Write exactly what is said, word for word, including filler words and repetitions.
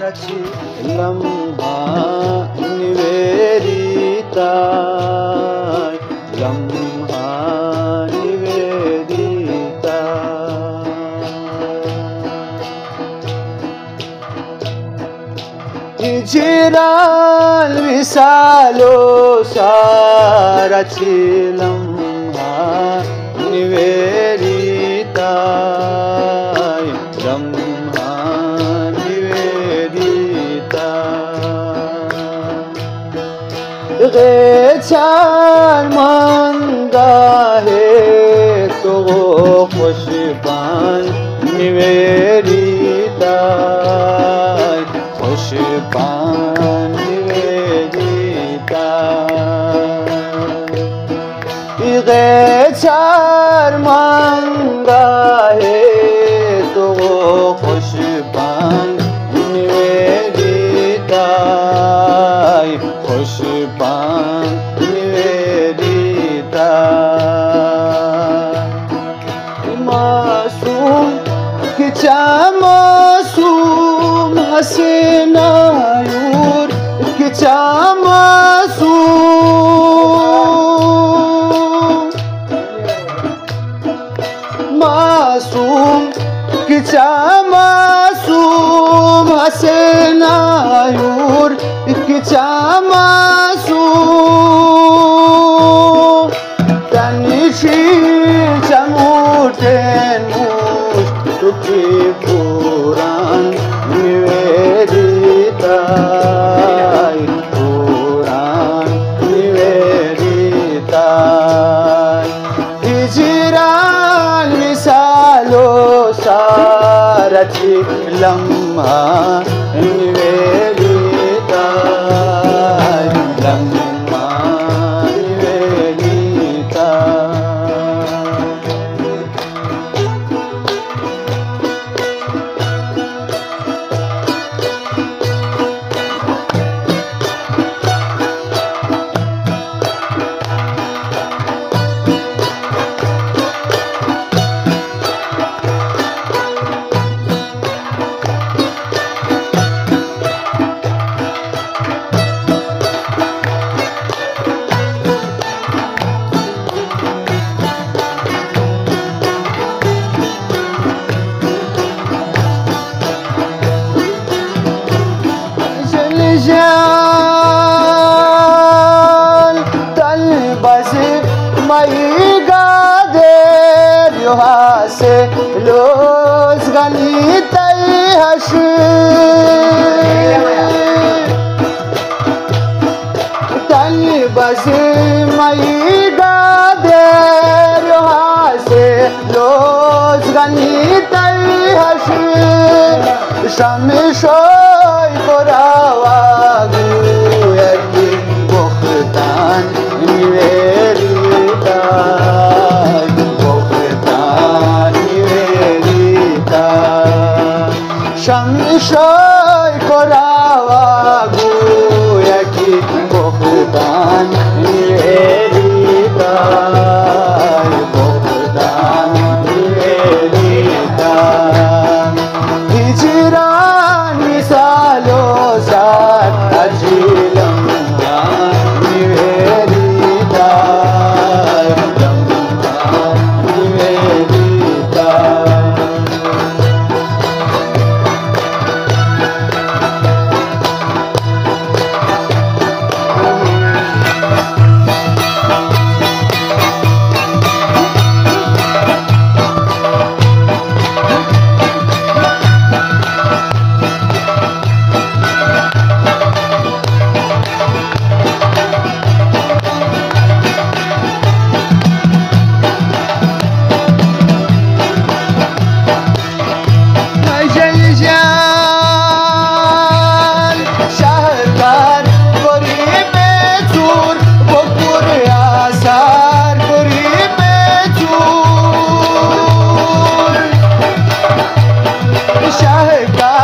रची लम्हा निवेदिता लम्हा निवेदिता हिजराल विसालो सारची लम्हा निवेदिता लम्हा निवेदिता गेचार मंगा है तो खुशबान निवेदिता खुशबान निवेदिता गेचार मंगा है तो खुशबान निवेदिता खुशबान निवेदिता मासूम किचा मासूम हसीना यूर किचा मासूम मासूम किचा मासूम हसीना यूर किचा मासूम तनिशी चमूटेन मुश तुकी पुराण निवेदिता पुराण निवेदिता हिजरान मिसालो सारची लम्हा निवेदिता लम्हा निवेदिता جال تلبس ماي قادر يهاسي لوز غنيتي هشي تلبس ماي قادر يهاسي لوز غنيتي هشي شامي شوي قراواغو يكي بختان نيويريتا بختان نيويريتا شامي شوي قراواغو يكي بختان نيويريتا بختان نيويريتا हिजरान मिसालो साथ अजीलम निवेदिता लम्हा निवेदिता शाहकार